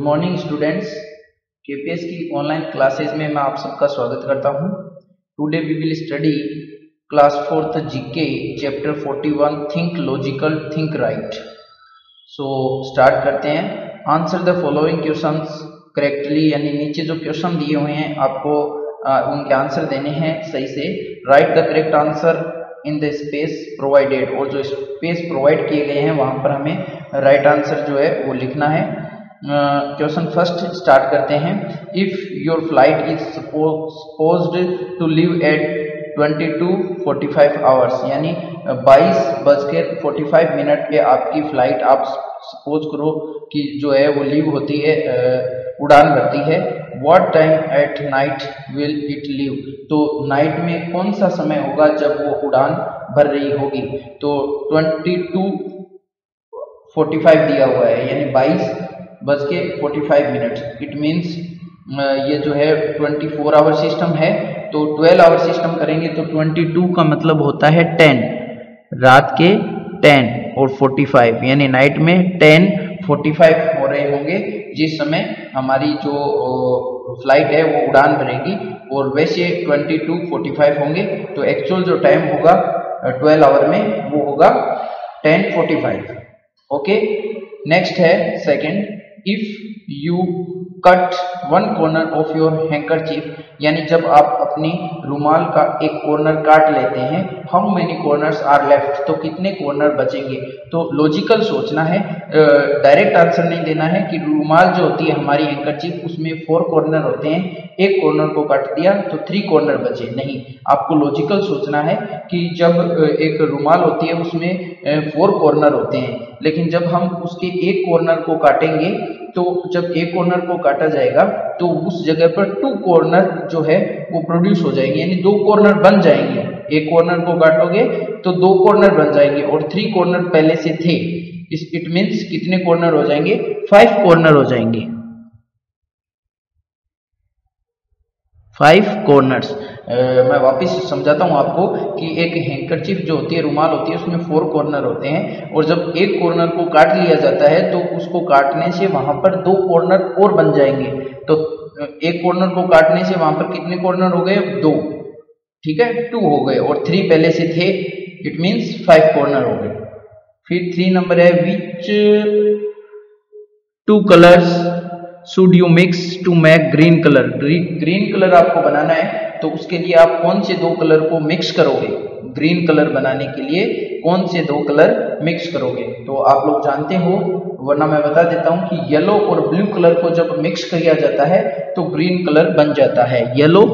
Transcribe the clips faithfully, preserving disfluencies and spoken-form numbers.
Morning students, KPS की online classes में मैं आप सबका स्वागत करता हूं। Today we will study class fourth GK chapter forty one think logical think right. So start करते हैं। Answer the following questions correctly, यानी नीचे जो क्वेश्चन दिए हुए हैं आपको आ, उनके आंसर देने हैं सही से। Write the correct answer in the space provided, और जो स्पेस प्रोवाइड किए गए हैं वहां पर हमें राइट आंसर जो है वो लिखना है। क्वेश्चन फर्स्ट स्टार्ट करते हैं। If your flight is supposed to leave at twenty two forty five hours, यानी बाईस बज के फोर्टी फाइव मिनट पे आपकी फ्लाइट, आप सपोज करो कि जो है वो लीव होती है, उड़ान भरती है। What time at night will it leave, तो नाइट में कौन सा समय होगा जब वो उड़ान भर रही होगी। तो ट्वेंटी टू फोर्टी फाइव दिया हुआ है, यानी बाईस बज के forty five minute. It means ये जो है ट्वेंटी फोर आवर सिस्टम है, तो ट्वेल्व आवर सिस्टम करेंगे तो ट्वेंटी टू का मतलब होता है टेन, रात के टेन और फोर्टी फाइव, यानी नाइट में टेन फोर्टी फाइव हो रहे होंगे जिस समय हमारी जो फ्लाइट है वो उड़ान भरेगी, और वैसे ट्वेंटी टू फोर्टी फाइव होंगे। तो एक्चुअल जो टाइम होगा ट्वेल्व आवर में वो होगा ten forty five. Okay, next है second. If you cut one corner of your handkerchief, यानी जब आप अपनी रुमाल का एक कॉर्नर काट लेते हैं, how many corners are left, तो कितने कॉर्नर बचेंगे। तो लॉजिकल सोचना है, डायरेक्ट आंसर नहीं देना है कि रुमाल जो होती है हमारी हैंकरचीफ उसमें फोर कॉर्नर होते हैं, एक कॉर्नर को काट दिया तो थ्री कॉर्नर बचे। नहीं, आपको लॉजिकल सोचना है कि जब एक रुमाल होती है उसमें फोर कॉर्नर होते हैं, लेकिन जब हम उसके एक कॉर्नर को काटेंगे तो जब एक कॉर्नर को काटा जाएगा तो उस जगह पर टू कॉर्नर जो है वो प्रोड्यूस हो जाएंगे, यानी दो कॉर्नर बन जाएंगे। एक कॉर्नर को काटोगे तो दो कॉर्नर बन जाएंगे, और थ्री कॉर्नर पहले से थे। इस इट मीन्स कितने कॉर्नर हो जाएंगे, फाइव कॉर्नर हो जाएंगे, फाइव कॉर्नर्स। मैं वापस समझाता हूं आपको कि एक हैंकरचीफ जो होती है, रुमाल होती है, उसमें फोर कॉर्नर होते हैं, और जब एक कॉर्नर को काट लिया जाता है तो उसको काटने से वहां पर दो कॉर्नर और बन जाएंगे। तो एक कॉर्नर को काटने से वहां पर कितने कॉर्नर हो गए, दो, ठीक है, टू हो गए, और थ्री पहले से थे, इट मीन्स फाइव कॉर्नर हो गए। फिर थ्री नंबर है, which two colours should you mix to make green colour. Green colour आपको बनाना है तो उसके लिए आप कौन से दो कलर को मिक्स करोगे। ग्रीन कलर बनाने के लिए कौन से दो कलर मिक्स करोगे, तो आप लोग जानते हो, वरना मैं बता देता हूं कि येलो और ब्लू कलर को जब मिक्स किया जाता है तो ग्रीन कलर बन जाता है। येलो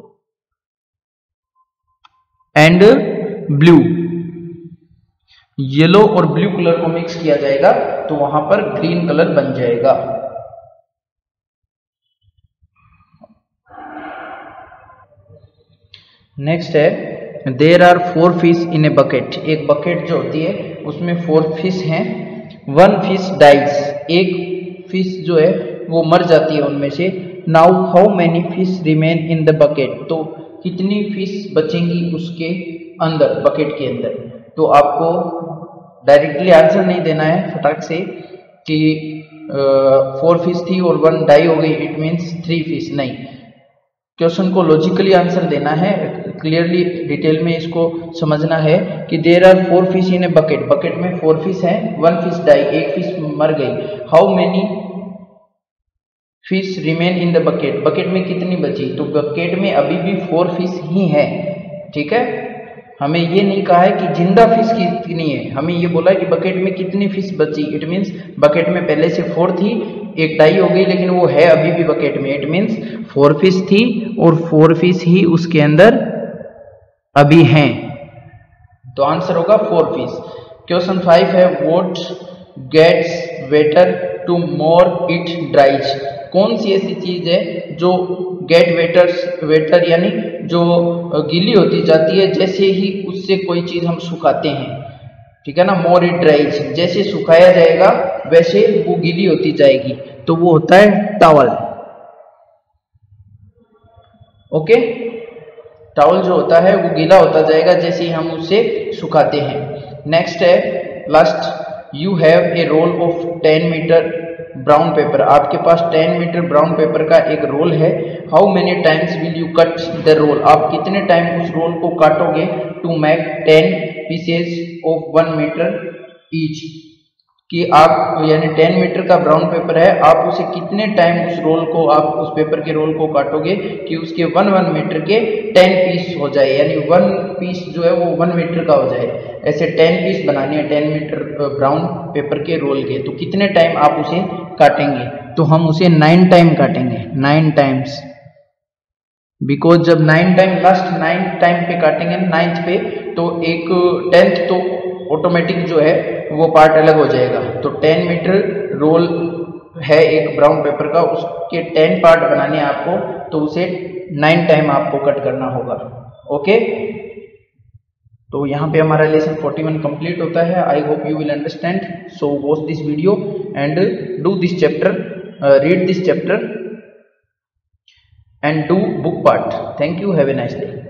एंड ब्लू, येलो और ब्लू कलर को मिक्स किया जाएगा तो वहां पर ग्रीन कलर बन जाएगा। नेक्स्ट है, there are four fish in a bucket. एक बकेट जो होती है उसमें फोर फिश हैं। वन फिश डाइज, एक फिश जो है वो मर जाती है उनमें से। Now how many fish remain in the bucket, तो कितनी फिश बचेंगी उसके अंदर, बकेट के अंदर। तो आपको डायरेक्टली आंसर नहीं देना है फटाक से कि फोर फिश थी और वन डाई हो गई, इट मीन्स थ्री फिश। नहीं, क्वेश्चन को लॉजिकली आंसर देना है, क्लियरली डिटेल में इसको समझना है कि there are four fish in a bucket, bucket में फोर फिश है, वन फिश डाई, एक फिश मर गई। How many fish remain in the bucket, bucket में कितनी बची, तो बकेट में अभी भी फोर फिश ही है, ठीक है। हमें ये नहीं कहा है कि जिंदा फिश कितनी है, हमें ये बोला है कि बकेट में कितनी फिश बची। इट मीन्स बकेट में पहले से फोर थी, एक डाई हो गई, लेकिन वो है अभी भी बकेट में। इट मीन्स फोर फिश थी और फोर फिश ही उसके अंदर अभी हैं, तो आंसर होगा फोर फिश। क्वेश्चन फाइव है, what gets wetter to more it dries. कौन सी ऐसी चीज है जो गेट वेटर्स वेटर यानी जो गीली होती जाती है जैसे ही उससे कोई चीज हम सुखाते हैं, ठीक है ना। मोर इट ड्राइज, जैसे सुखाया जाएगा वैसे वो गीली होती जाएगी, तो वो होता है टॉवल। ओके, टॉवल जो होता है वो गीला होता जाएगा जैसे ही हम उसे सुखाते हैं। नेक्स्ट है last, you have a roll of ten metre brown paper, आपके पास टेन मीटर ब्राउन पेपर का एक रोल है। How many times will you cut the roll, आप कितने टाइम उस रोल को काटोगे to make ten pieces of one metre each, कि आप यानी टेन मीटर का ब्राउन पेपर है, आप उसे कितने टाइम उस रोल को आप उस पेपर के रोल को काटोगे कि उसके वन वन मीटर के टेन पीस हो जाए, यानी वन पीस जो है वो वन मीटर का हो जाए। ऐसे टेन पीस बनाने हैं टेन मीटर ब्राउन पेपर के रोल के, तो कितने टाइम आप उसे काटेंगे, तो हम उसे नाइन टाइम काटेंगे, नाइन टाइम्स, बिकॉज जब nine time last nine time पे काटेंगे नाइन्थ पे, तो एक टेंथ तो ऑटोमेटिक जो है वो पार्ट अलग हो जाएगा। तो टेन मीटर रोल है एक ब्राउन पेपर का, उसके टेन पार्ट बनाने हैं आपको, तो उसे नाइन टाइम आपको कट करना होगा। ओके, तो यहाँ पे हमारा लेसन फोर्टी वन कंप्लीट होता है। I hope you will understand, so watch this video and do this chapter, read this chapter and do book part. Thank you, have a nice day.